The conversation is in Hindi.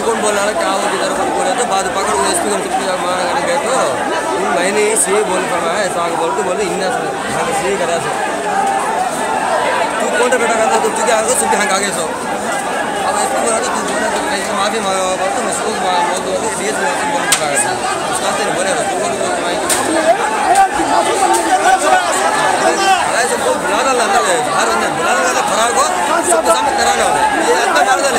कौन बोल रहा है क्या वो किधर पर बोले तो बाद पकड़ के एसपी को चुप्पी मार करने गए तो मैंने सी बोल पड़ा है ऐसा बोल के बोले इन्ना सी करा सो तू कौन बेटा करता तो तुझे आगे सुबह हंग आगे सो अब एसपी बोला तो तू बोला तो कैसे माफी मांगा बोल तो मैं उसको बोल दो डीएस में बोल पड़ा है उसका तेरे बोले तो बोल ऐसे बोल बुला डाला अंदर बाहर अंदर बुला डाला खराब को सबके सामने कराना है ये अंदर मार दे